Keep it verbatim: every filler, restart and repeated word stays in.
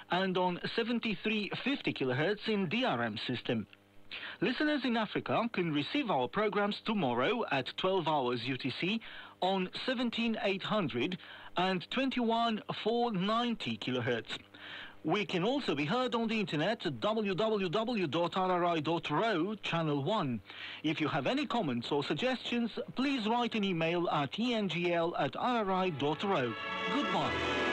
and on seventy-three fifty kilohertz in D R M system. Listeners in Africa can receive our programs tomorrow at twelve hours U T C on seventeen eight hundred and twenty-one four ninety kilohertz. We can also be heard on the internet at w w w dot r r i dot r o, channel one. If you have any comments or suggestions, please write an email at e n g l at r r i dot r o. Goodbye.